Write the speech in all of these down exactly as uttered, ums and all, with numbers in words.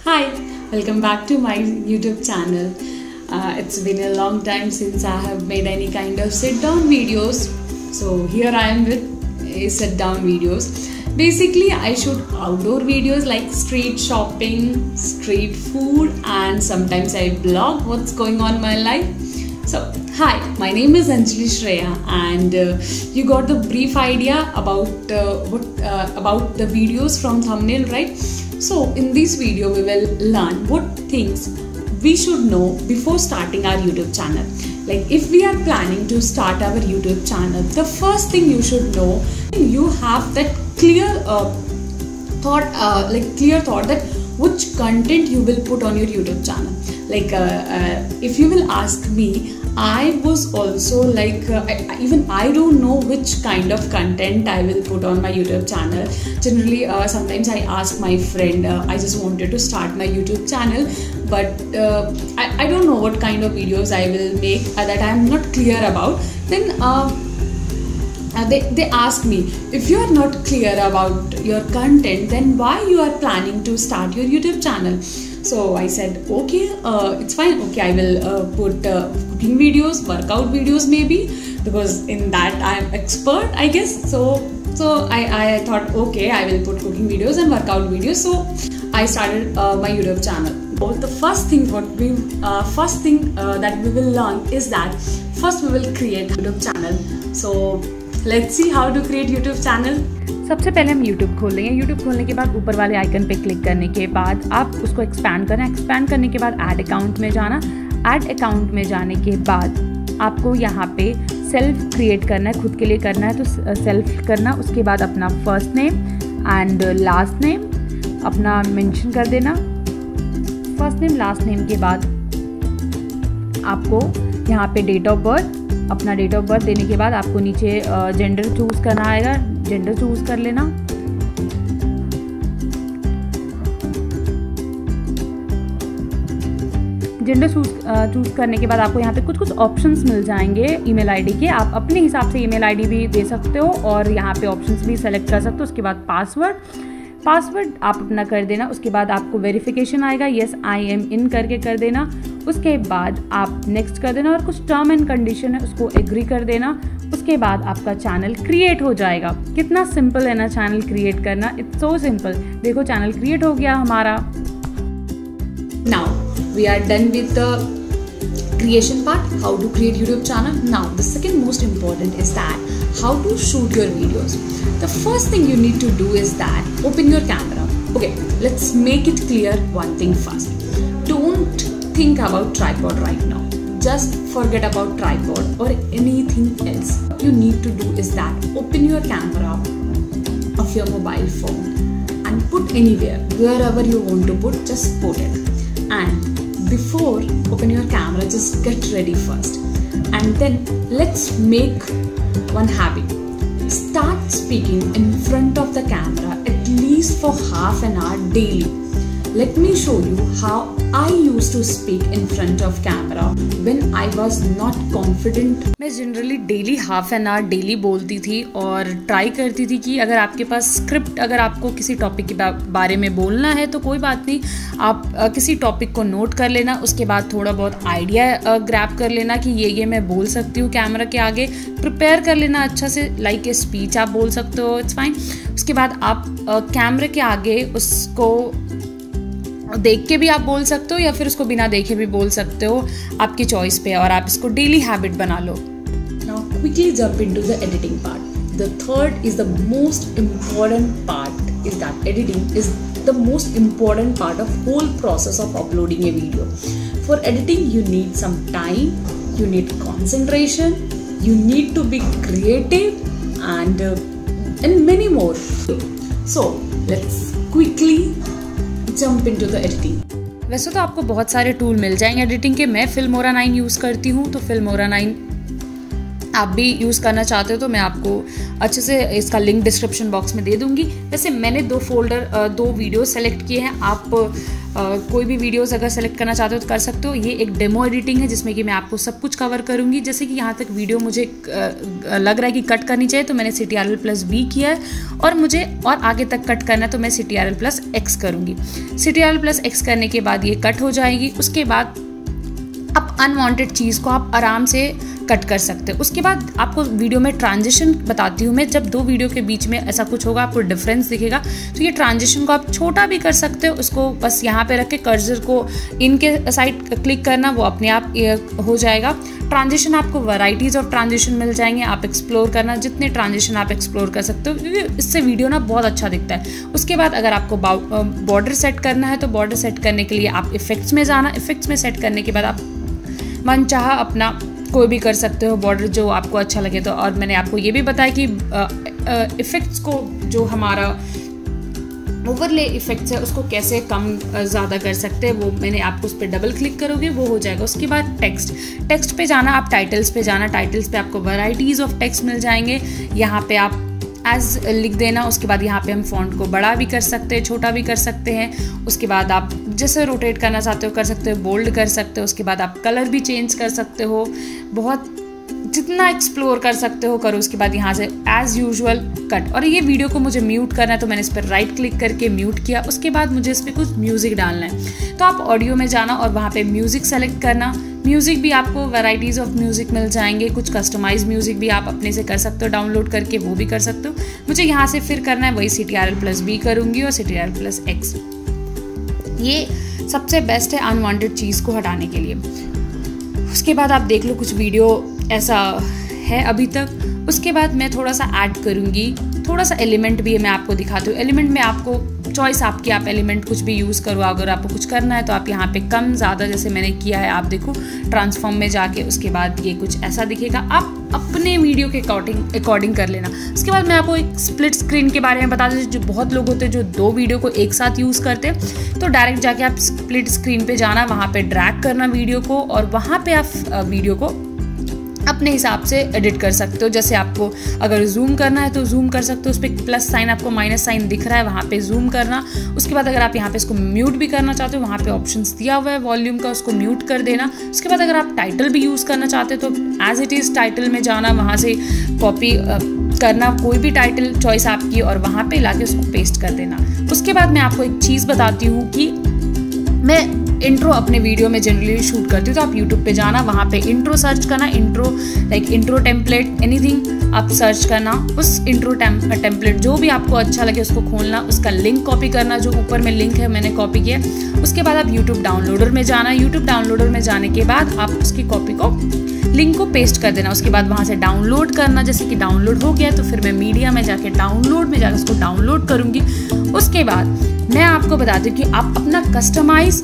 Hi, welcome back to my YouTube channel. Uh, it's been a long time since I have made any kind of sit down videos. So here I am with a sit down videos. Basically, I shoot outdoor videos like street shopping, street food, and sometimes I vlog what's going on in my life. So, hi, my name is Anjali Shreya, and uh, you got the brief idea about uh, what uh, about the videos from thumbnail, right? So, in this video, we will learn what things we should know before starting our YouTube channel. Like, if we are planning to start our YouTube channel, the first thing you should know, you have that clear uh, thought, uh, like clear thought that which content you will put on your YouTube channel. Like uh, uh, if you will ask me, I was also like uh, I, even I don't know which kind of content I will put on my YouTube channel. Generally uh, sometimes I ask my friend, uh, I just wanted to start my YouTube channel, but uh, I, I don't know what kind of videos I will make uh, that I am not clear about. Then uh, Uh, they, they ask me, if you are not clear about your content, then why you are planning to start your YouTube channel? So I said, okay, uh, it's fine. Okay, I will uh, put uh, cooking videos, workout videos maybe, because in that I am expert, I guess. So so I, I thought, okay, I will put cooking videos and workout videos. So I started uh, my YouTube channel. So the first thing what we uh, first thing uh, that we will learn is that first we will create a YouTube channel. So let's see how to create YouTube channel. सबसे पहले हम YouTube खोल लेंगे। YouTube खोलने के बाद ऊपर वाले आइकन पे क्लिक करने के बाद आप उसको एक्सपैंड करना। एक्सपैंड करने के बाद ऐड अकाउंट में जाना। ऐड अकाउंट में जाने के बाद आपको यहाँ पे सेल्फ क्रिएट करना है, खुद के लिए करना है तो सेल्फ करना। उसके बाद अपना first name and last name अपना मेंशन कर देना। फर्स्ट नेम लास्ट नेम के बाद आपको यहाँ पे डेट ऑफ बर्थ, अपना डेट ऑफ बर्थ देने के बाद आपको नीचे जेंडर चूज़ करना आएगा, जेंडर चूज़ कर लेना। जेंडर चूज़ चूज़ करने के बाद आपको यहाँ पे कुछ कुछ ऑप्शंस मिल जाएंगे ईमेल आईडी के। आप अपने हिसाब से ईमेल आईडी भी दे सकते हो और यहाँ पे ऑप्शंस भी सेलेक्ट कर सकते हो। उसके बाद पासवर्ड पासवर्ड आप अपना कर देना। उसके बाद आपको वेरिफिकेशन आएगा, येस आई एम इन करके कर देना। उसके बाद आप नेक्स्ट कर देना और कुछ टर्म एंड कंडीशन है उसको एग्री कर देना। उसके बाद आपका चैनल क्रिएट हो जाएगा। कितना सिंपल है ना चैनल क्रिएट करना, इट्स सो सिंपल। देखो चैनल क्रिएट हो गया हमारा। Now we are done with the creation part, how to create YouTube channel. Now the second most important is that how to shoot your videos. The first thing you need to do is that open your camera. Okay, let's make it clear one thing first. Don't think about tripod right now. Just forget about tripod or anything else. What you need to do is that open your camera of your mobile phone and put anywhere, wherever you want to put, just put it. And before open your camera, just get ready first. And then let's make one habit. Start speaking in front of the camera at least for half an hour daily. Let me show you how I used to speak in front of camera when I was not confident. मैं generally daily half an hour daily बोलती थी और try करती थी कि अगर आपके पास script, अगर आपको किसी टॉपिक के बारे में बोलना है तो कोई बात नहीं, आप आ, किसी टॉपिक को नोट कर लेना। उसके बाद थोड़ा बहुत आइडिया ग्रैब कर लेना कि ये ये मैं बोल सकती हूँ कैमरा के आगे, प्रिपेयर कर लेना अच्छा से, लाइक ए स्पीच आप बोल सकते हो, इट्स फाइन। उसके बाद आप कैमरे के आगे उसको देख के भी आप बोल सकते हो या फिर उसको बिना देखे भी बोल सकते हो, आपकी चॉइस पे, और आप इसको डेली हैबिट बना लो। Now quickly jump into the editing part. The third is the most important part, is that editing is the most important part of whole process of uploading a video. For editing you need some time, you need concentration, you need to be creative and uh, and many more. So let's quickly jump into the editing. वैसे तो आपको बहुत सारे tool मिल जाएंगे editing के। मैं Filmora nine use करती हूँ, तो फिल्मोरा नाइन आप भी यूज़ करना चाहते हो तो मैं आपको अच्छे से इसका लिंक डिस्क्रिप्शन बॉक्स में दे दूंगी। वैसे मैंने दो फोल्डर दो वीडियो सेलेक्ट किए हैं, आप कोई भी वीडियोस अगर सेलेक्ट करना चाहते हो तो कर सकते हो। ये एक डेमो एडिटिंग है जिसमें कि मैं आपको सब कुछ कवर करूंगी। जैसे कि यहाँ तक वीडियो मुझे लग रहा है कि कट करनी चाहिए तो मैंने C T R L plus B किया है, और मुझे और आगे तक कट करना है तो मैं C T R L plus X करूँगी। C T R L plus X करने के बाद ये कट हो जाएगी। उसके बाद अब अनवांटेड चीज़ को आप आराम से कट कर सकते हो। उसके बाद आपको वीडियो में ट्रांजिशन बताती हूँ मैं। जब दो वीडियो के बीच में ऐसा कुछ होगा आपको डिफरेंस दिखेगा, तो ये ट्रांजिशन को आप छोटा भी कर सकते हो। उसको बस यहाँ पे रख के कर्सर को इनके साइड क्लिक करना, वो अपने आप हो जाएगा। ट्रांजिशन आपको वैराइटीज़ ऑफ ट्रांजिशन मिल जाएंगे, आप एक्सप्लोर करना, जितने ट्रांजिशन आप एक्सप्लोर कर सकते हो, क्योंकि इससे वीडियो ना बहुत अच्छा दिखता है। उसके बाद अगर आपको बॉर्डर सेट करना है तो बॉर्डर सेट करने के लिए आप इफेक्ट्स में जाना। इफेक्ट्स में सेट करने के बाद आप मन चाहा अपना कोई भी कर सकते हो बॉर्डर जो आपको अच्छा लगे तो। और मैंने आपको ये भी बताया कि इफ़ेक्ट्स को, जो हमारा ओवरले इफेक्ट्स है, उसको कैसे कम ज़्यादा कर सकते हैं, वो मैंने आपको उस पर डबल क्लिक करोगे वो हो जाएगा। उसके बाद टेक्स्ट टेक्स्ट पे जाना, आप टाइटल्स पे जाना। टाइटल्स पे आपको वैराइटीज़ ऑफ टेक्स्ट मिल जाएंगे। यहाँ पे आप एज लिख देना। उसके बाद यहाँ पे हम फॉन्ट को बड़ा भी कर सकते हैं, छोटा भी कर सकते हैं। उसके बाद आप जैसे रोटेट करना चाहते हो कर सकते हो, बोल्ड कर सकते हो। उसके बाद आप कलर भी चेंज कर सकते हो, बहुत जितना एक्सप्लोर कर सकते हो करो। उसके बाद यहाँ से एज यूजुअल कट। और ये वीडियो को मुझे म्यूट करना है तो मैंने इस पर राइट क्लिक करके म्यूट किया। उसके बाद मुझे इस पर कुछ म्यूज़िक डालना है तो आप ऑडियो में जाना और वहाँ पे म्यूज़िक सेलेक्ट करना। म्यूज़िक भी आपको वैराइटीज़ ऑफ म्यूज़िक मिल जाएंगे। कुछ कस्टमाइज म्यूज़िक भी आप अपने से कर सकते हो, डाउनलोड करके वो भी कर सकते हो। मुझे यहाँ से फिर करना है वही C T R L plus B करूँगी और C T R L plus X. ये सबसे बेस्ट है अनवांटेड चीज़ को हटाने के लिए। उसके बाद आप देख लो कुछ वीडियो ऐसा है अभी तक। उसके बाद मैं थोड़ा सा ऐड करूँगी, थोड़ा सा एलिमेंट भी मैं आपको दिखाती हूँ। एलिमेंट में आपको चॉइस आपकी, आप एलिमेंट कुछ भी यूज़ करो। अगर आपको कुछ करना है तो आप यहाँ पे कम ज़्यादा जैसे मैंने किया है, आप देखो ट्रांसफॉर्म में जाके उसके बाद ये कुछ ऐसा दिखेगा। आप अपने वीडियो के अकॉर्डिंग अकॉर्डिंग कर लेना। उसके बाद मैं आपको एक स्प्लिट स्क्रीन के बारे में बता देती हूँ। जो बहुत लोग होते हैं जो दो वीडियो को एक साथ यूज़ करते हैं, तो डायरेक्ट जाके आप स्प्लिट स्क्रीन पे जाना, वहाँ पे ड्रैग करना वीडियो को, और वहाँ पे आप वीडियो को अपने हिसाब से एडिट कर सकते हो। जैसे आपको अगर जूम करना है तो जूम कर सकते हो, उस पर प्लस साइन आपको माइनस साइन दिख रहा है, वहाँ पे जूम करना। उसके बाद अगर आप यहाँ पे इसको म्यूट भी करना चाहते हो, वहाँ पे ऑप्शंस दिया हुआ है वॉल्यूम का, उसको म्यूट कर देना। उसके बाद अगर आप टाइटल भी यूज़ करना चाहते हो तो एज इट इज़ टाइटल में जाना, वहाँ से कॉपी करना कोई भी टाइटल चॉइस आपकी, और वहाँ पे लाके उसको पेस्ट कर देना। उसके बाद मैं आपको एक चीज़ बताती हूँ कि मैं इंट्रो अपने वीडियो में जनरली शूट करती हूँ, तो आप यूट्यूब पे जाना, वहाँ पे इंट्रो सर्च करना। Intro like intro template anything आप सर्च करना। उस इंट्रो टेम्पलेट जो भी आपको अच्छा लगे उसको खोलना, उसका लिंक कॉपी करना, जो ऊपर में लिंक है मैंने कॉपी किया। उसके बाद आप यूट्यूब डाउनलोडर में जाना। यूट्यूब डाउनलोडर में जाने के बाद आप उसकी कॉपी को, लिंक को पेस्ट कर देना। उसके बाद वहाँ से डाउनलोड करना। जैसे कि डाउनलोड हो गया तो फिर मैं मीडिया में जाके डाउनलोड में जाकर उसको डाउनलोड करूँगी। उसके बाद मैं आपको बताती हूँ कि आप अपना कस्टमाइज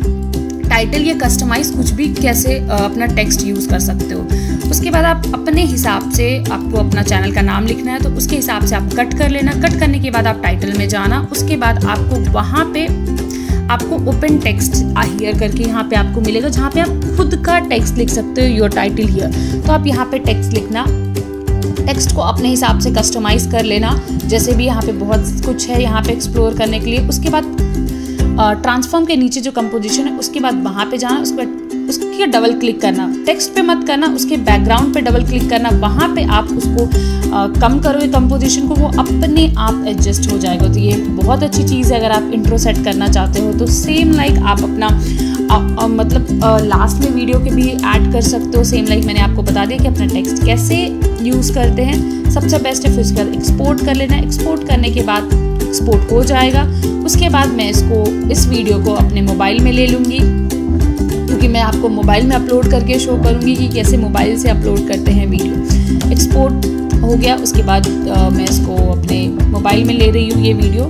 टाइटल या कस्टमाइज कुछ भी कैसे अपना टेक्स्ट यूज़ कर सकते हो। उसके बाद आप अपने हिसाब से, आपको अपना चैनल का नाम लिखना है तो उसके हिसाब से आप कट कर लेना। कट करने के बाद आप टाइटल में जाना। उसके बाद आपको वहाँ पे आपको ओपन टेक्स्ट हियर करके यहाँ पे आपको मिलेगा, जहाँ पे आप खुद का टेक्स्ट लिख सकते हो, योर टाइटल हियर। तो आप यहाँ पे टेक्स्ट लिखना, टेक्स्ट को अपने हिसाब से कस्टमाइज कर लेना। जैसे भी यहाँ पे बहुत कुछ है यहाँ पे एक्सप्लोर करने के लिए। उसके बाद ट्रांसफॉर्म के नीचे जो कंपोजिशन है उसके बाद वहाँ पे जाना, उसके बाद उसके डबल क्लिक करना। टेक्स्ट पे मत करना, उसके बैकग्राउंड पे डबल क्लिक करना। वहाँ पे आप उसको आ, कम करोगे कंपोजिशन को, वो अपने आप एडजस्ट हो जाएगा। तो ये बहुत अच्छी चीज़ है अगर आप इंट्रो सेट करना चाहते हो तो। सेम लाइक आप अपना आ, आ, मतलब आ, लास्ट में वीडियो के भी ऐड कर सकते हो। सेम लाइक मैंने आपको बता दिया कि अपना टेक्स्ट कैसे यूज़ करते हैं। सबसे बेस्ट है फिर उसके बाद एक्सपोर्ट कर लेना। एक्सपोर्ट करने के बाद एक्सपोर्ट हो जाएगा। उसके बाद मैं इसको इस वीडियो को अपने मोबाइल में ले लूँगी, क्योंकि मैं आपको मोबाइल में अपलोड करके शो करूँगी कि कैसे मोबाइल से अपलोड करते हैं वीडियो। एक्सपोर्ट हो गया, उसके बाद आ, मैं इसको अपने मोबाइल में ले रही हूँ ये video.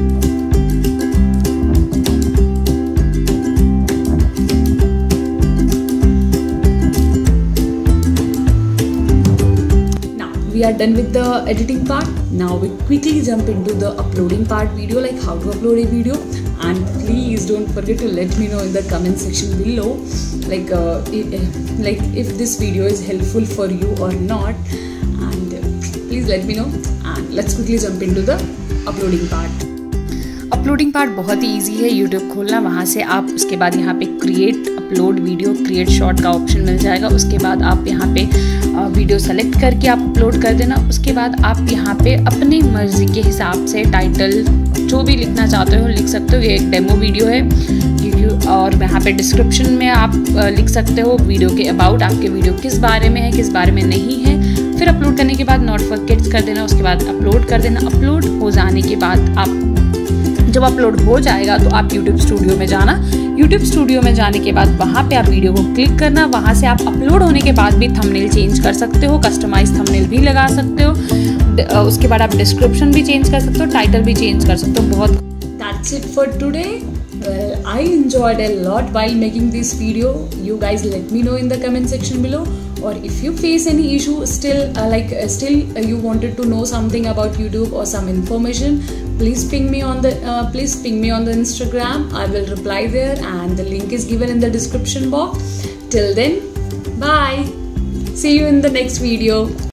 We are done with the editing part. Now we quickly jump into the uploading part video, like how to upload a video. and please don't forget to let me know in the comment section below, like uh, if, like if this video is helpful for you or not, and uh, please let me know. And let's quickly jump into the uploading part. Uploading part बहुत ही easy है, YouTube खोलना, वहाँ से आप उसके बाद यहाँ पे create upload video, create short का ऑप्शन मिल जाएगा। उसके बाद आप यहाँ पे वीडियो सेलेक्ट करके आप अपलोड कर देना। उसके बाद आप यहाँ पे अपनी मर्ज़ी के हिसाब से टाइटल जो भी लिखना चाहते हो लिख सकते हो। ये एक डेमो वीडियो है क्योंकि, और यहाँ पे डिस्क्रिप्शन में आप लिख सकते हो वीडियो के अबाउट, आपके वीडियो किस बारे में है, किस बारे में नहीं है। फिर अपलोड करने के बाद नॉट फॉरगेट कर देना। उसके बाद अपलोड कर देना। अपलोड हो जाने के बाद आप जब अपलोड हो जाएगा तो आप YouTube स्टूडियो में जाना। YouTube स्टूडियो में जाने के बाद वहाँ पे आप वीडियो को क्लिक करना। वहाँ से आप अपलोड होने के बाद भी थंबनेल चेंज कर सकते हो, कस्टमाइज थंबनेल भी लगा सकते हो। उसके बाद आप डिस्क्रिप्शन भी चेंज कर सकते हो, टाइटल भी चेंज कर सकते हो। बहुत That's it for today. Well, I enjoyed a lot while making this video. You guys let me know in the comment section below. Or if you face any issue still, uh, like uh, still uh, you wanted to know something about YouTube or some information, please ping me on the uh, please ping me on the Instagram. I will reply there, and the link is given in the description box. Till then, bye. See you in the next video.